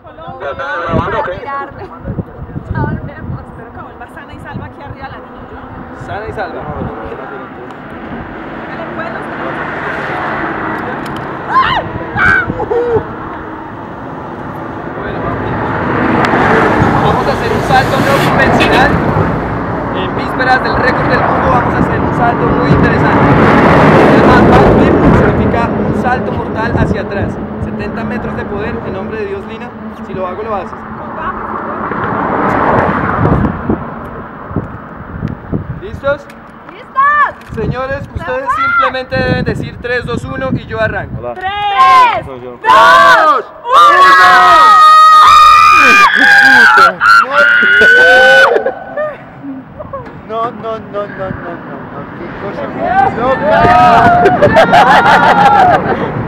Colombia. Para tirarle. Ya volvemos. Espero que vuelva sana y salva aquí arriba la niña. Sana y salva. Dale, pues, los Bueno, vamos a hacer un salto no convencional. En vísperas del récord del mundo vamos a hacer un salto muy interesante. El back flip significa un salto mortal hacia atrás. 70 metros de poder en nombre de Dios, Lina. Si lo hago, lo haces. ¿Listos? ¡Listos! Señores, ustedes simplemente deben decir 3, 2, 1 y yo arranco. Hola. 3, Soy yo. 2, 1. No, no, no, no, no, no, no, qué cosa más loca.